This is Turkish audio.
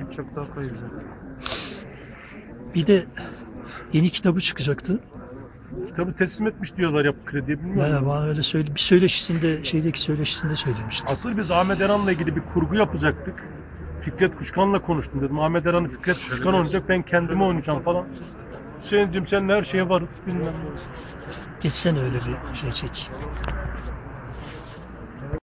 çok daha kolay güzel. Bir de yeni kitabı çıkacaktı. Kitabı teslim etmiş diyorlar Yapı Kredi'ye, bilmiyorum. Ya bana öyle söyle, bir söyleşisinde, şeydeki söyleşisinde söylemişti. Asıl biz Ahmet Eran'la ilgili bir kurgu yapacaktık. Fikret Kuşkan'la konuştum dedim. Ahmet Eran'ı Fikret Kuşkan oynayacak, ben kendimi oynayacağım falan. Hüseyin'cim seninle her şeye varız bilmem ne. Geçsene öyle bir şey çek.